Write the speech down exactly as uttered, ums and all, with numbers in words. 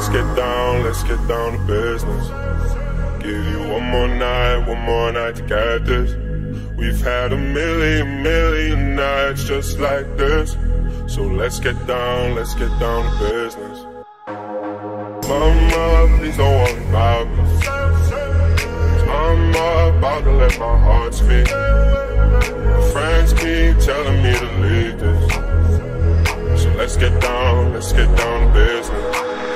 let's get down, let's get down to business. Give you one more night, one more night to get this. We've had a million, million nights just like this. So let's get down, let's get down to business. Mama, please don't worry about me. I'm about to let my heart speak. My friends keep telling me to leave this. So let's get down, let's get down to business.